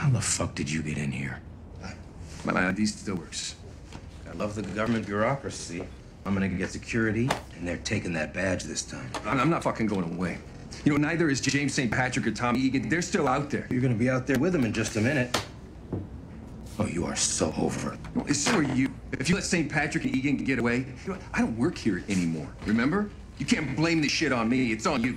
How the fuck did you get in here? My ID still works. I love the government bureaucracy. I'm gonna get security, and they're taking that badge this time. I'm not fucking going away. You know, neither is James St. Patrick or Tommy Egan. They're still out there. You're gonna be out there with them in just a minute. Oh, you are so over. Well, so are you. If you let St. Patrick and Egan get away, you know, I don't work here anymore. Remember? You can't blame this shit on me. It's on you.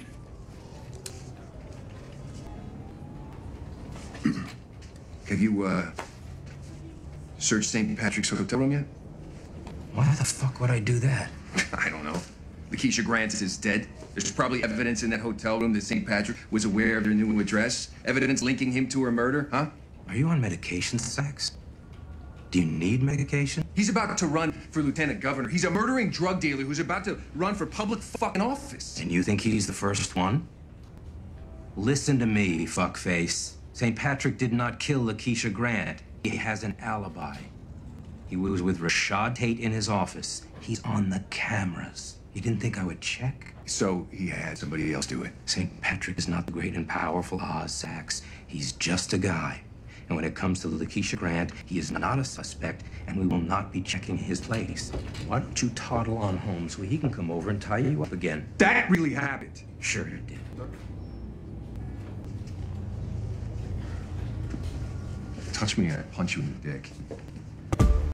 Have you, searched St. Patrick's hotel room yet? Why the fuck would I do that? I don't know. Lakeisha Grant is dead. There's probably evidence in that hotel room that St. Patrick was aware of their new address. Evidence linking him to her murder, huh? Are you on medication, Sax? Do you need medication? He's about to run for lieutenant governor. He's a murdering drug dealer who's about to run for public fucking office. And you think he's the first one? Listen to me, fuckface. St. Patrick did not kill Lakeisha Grant. He has an alibi. He was with Rashad Tate in his office. He's on the cameras. You didn't think I would check? So he had somebody else do it. St. Patrick is not the great and powerful Oz, Sax. He's just a guy. And when it comes to Lakeisha Grant, he is not a suspect, and we will not be checking his place. Why don't you toddle on home so he can come over and tie you up again? That really happened. Sure it did. Touch me and I punch you in the dick.